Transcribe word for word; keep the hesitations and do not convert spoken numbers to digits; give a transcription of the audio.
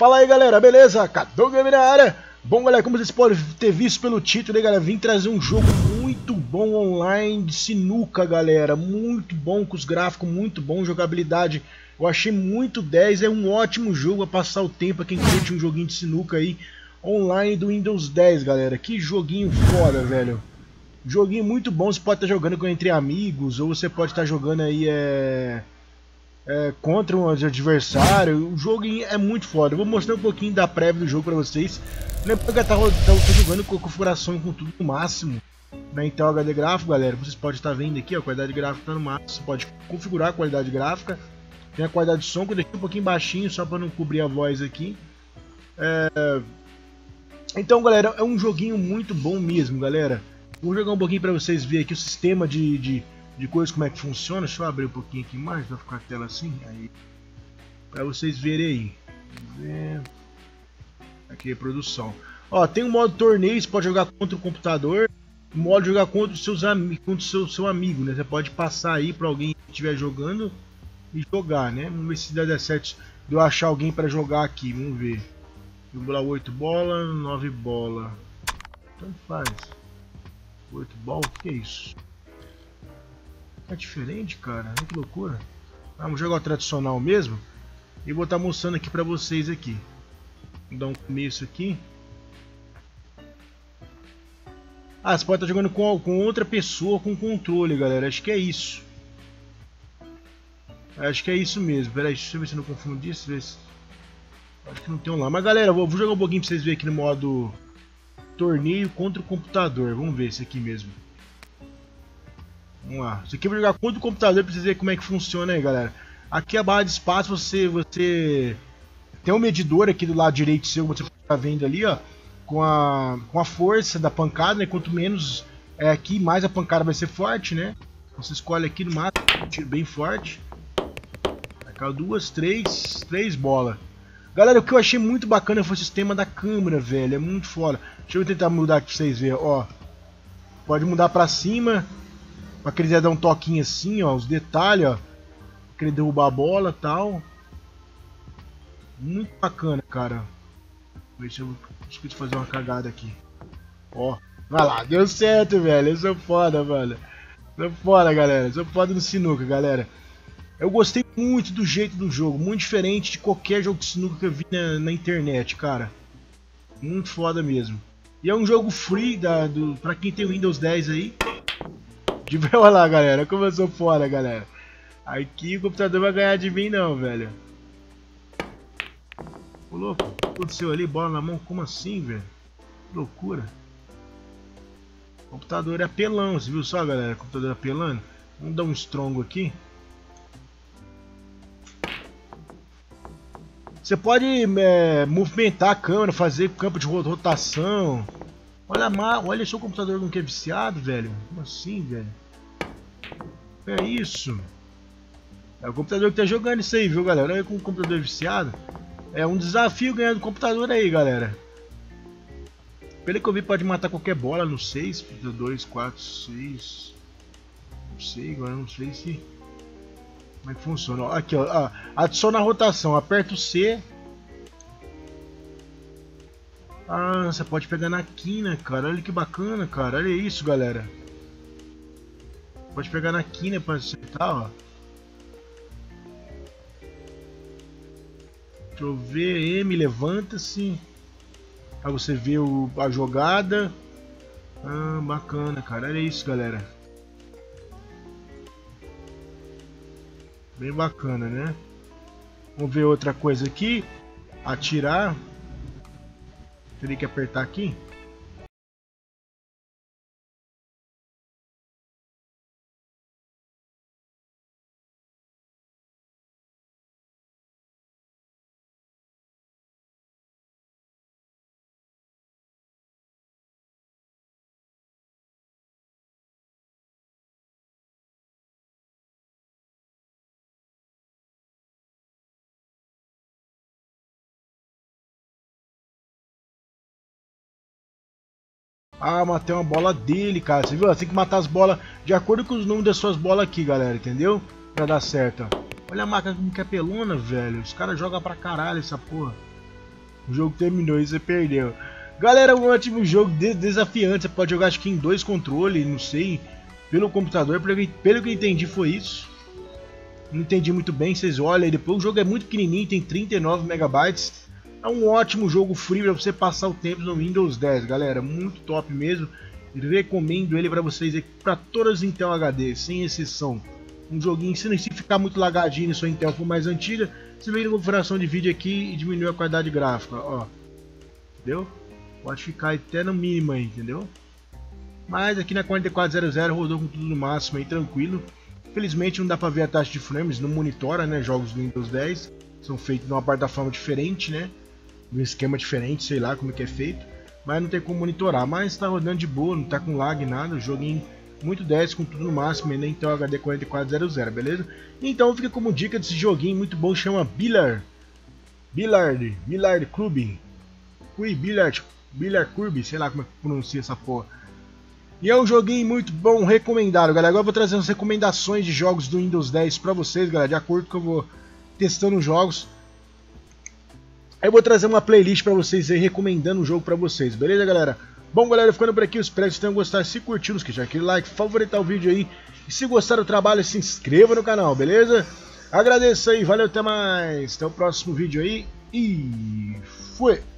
Fala aí, galera, beleza? Cadu Game na área. Bom, galera, como vocês podem ter visto pelo título, né, galera, vim trazer um jogo muito bom online de sinuca, galera. Muito bom, com os gráficos muito bom, jogabilidade eu achei muito dez. É um ótimo jogo a passar o tempo, a quem curte um joguinho de sinuca aí online do Windows dez, galera. Que joguinho foda, velho. Joguinho muito bom, você pode estar jogando entre amigos, ou você pode estar jogando aí é... É, contra um adversário. O jogo é muito foda. Eu vou mostrar um pouquinho da prévia do jogo pra vocês. Lembrando que eu tô, tô, tô jogando com a configuração com tudo no máximo na Intel H D gráfico, galera. Vocês podem estar vendo aqui, ó, a qualidade gráfica tá no máximo. Você pode configurar a qualidade gráfica. Tem a qualidade de som que eu deixei um pouquinho baixinho, só para não cobrir a voz aqui. É... Então, galera, é um joguinho muito bom mesmo, galera. Vou jogar um pouquinho para vocês verem aqui o sistema de, de de coisas, como é que funciona. Deixa eu abrir um pouquinho aqui mais, vai ficar a tela assim, aí, para vocês verem aí. Vamos ver. Aqui é produção. Ó, tem um modo torneio, você pode jogar contra o computador, o modo jogar contra os seus amigos, contra o seu, seu amigo, né? Você pode passar aí para alguém que estiver jogando e jogar, né? Vamos ver se dá certo de eu achar alguém para jogar aqui, vamos ver. Vamos lá, oito bola, nove bola. Tanto faz. oito bola, o que é isso? É diferente, cara, que loucura. Vamos jogar o tradicional mesmo e vou estar mostrando aqui pra vocês aqui. Vou dar um começo aqui. Ah, você pode estar jogando com, com outra pessoa com controle, galera. Acho que é isso. Acho que é isso mesmo. Pera aí, deixa eu ver se eu não confundi isso. Se... Acho que não tem um lá. Mas galera, vou, vou jogar um pouquinho pra vocês verem aqui no modo torneio contra o computador. Vamos ver esse aqui mesmo. Vamos lá, isso aqui eu vou jogar contra o computador pra vocês verem como é que funciona aí, galera. Aqui a barra de espaço, você, você tem um medidor aqui do lado direito seu, você tá vendo ali, ó, com a, com a força da pancada, né? Quanto menos é aqui, mais a pancada vai ser forte, né? Você escolhe aqui no máximo, um tiro bem forte. Vai cair duas, três, três bolas. Galera, o que eu achei muito bacana foi o sistema da câmera, velho, é muito foda. Deixa eu tentar mudar aqui pra vocês verem, ó. Pode mudar pra cima. Pra que ele quiser dar um toquinho assim, ó, os detalhes, ó. Pra ele derrubar a bola e tal. Muito bacana, cara. Deixa eu esqueci de fazer uma cagada aqui. Ó, vai lá, deu certo, velho. Eu sou foda, mano. Sou foda, galera. Sou foda no sinuca, galera. Eu gostei muito do jeito do jogo. Muito diferente de qualquer jogo de sinuca que eu vi na, na internet, cara. Muito foda mesmo. E é um jogo free da, do, pra quem tem o Windows dez aí. De ver, olha lá, galera, como eu sou fora, galera. Aqui o computador vai ganhar de mim não, velho. Ô louco, o que aconteceu ali? Bola na mão, como assim, velho? Que loucura. O computador é apelão, você viu só, galera? O computador apelando. Vamos dar um strongo aqui. Você pode é, movimentar a câmera, fazer campo de rotação. Olha, olha só o computador não que é viciado, velho. Como assim, velho? É isso. É o computador que tá jogando isso aí, viu, galera? Olha como o computador é viciado. É um desafio ganhar do computador aí, galera. Pelo que eu vi, pode matar qualquer bola no seis, dois, quatro, seis. Não sei, agora não sei se... Como é que funciona? Aqui, ó. Adiciona a rotação. Aperta o C. Ah, você pode pegar na quina, cara. Olha que bacana, cara. Olha isso, galera. Pode pegar na quina pra acertar, ó. Deixa eu ver. M, levanta-se. Pra você ver o, a jogada. Ah, bacana, cara. Olha isso, galera. Bem bacana, né? Vamos ver outra coisa aqui. Atirar. Teria que apertar aqui. Ah, matei uma bola dele, cara. Você viu? Você tem que matar as bolas de acordo com os números das suas bolas aqui, galera. Entendeu? Pra dar certo, ó. Olha a máquina como que é pelona, velho. Os caras jogam pra caralho essa porra. O jogo terminou e você perdeu. Galera, um ótimo jogo, desafiante. Você pode jogar acho que em dois controles, não sei, pelo computador. Pelo que, pelo que eu entendi foi isso. Não entendi muito bem, vocês olham aí depois. O jogo é muito pequenininho, tem trinta e nove megabytes. É um ótimo jogo free para você passar o tempo no Windows dez, galera. Muito top mesmo. Recomendo ele para vocês para todas as Intel H D, sem exceção. Um joguinho, se não se ficar muito lagadinho e sua Intel for mais antiga, você vem na configuração de vídeo aqui e diminui a qualidade gráfica, ó. Entendeu? Pode ficar até no mínimo aí, entendeu? Mas aqui na quarenta e quatro zero zero rodou com tudo no máximo aí, tranquilo. Infelizmente não dá para ver a taxa de frames, não monitora, né? Jogos do Windows dez são feitos numa plataforma diferente, né? Um esquema diferente, sei lá como é que é feito. Mas não tem como monitorar, mas tá rodando de boa, não tá com lag, nada. O joguinho muito dez com tudo no máximo, ainda Intel H D quarenta e quatro zero zero, beleza? Então fica como dica desse joguinho muito bom, chama Billard. Billard, Billard Club. Ui, Billard, Billard Club, sei lá como é que pronuncia essa porra. E é um joguinho muito bom, recomendado, galera. Agora eu vou trazer as recomendações de jogos do Windows dez pra vocês, galera, de acordo com que eu vou testando os jogos. Eu vou trazer uma playlist pra vocês aí, recomendando o jogo pra vocês, beleza, galera? Bom, galera, ficando por aqui, eu espero que vocês tenham gostado. Se curtiu, não esqueça aquele like, favoritar o vídeo aí. E se gostar do trabalho, se inscreva no canal, beleza? Agradeço aí, valeu, até mais. Até o próximo vídeo aí e fui!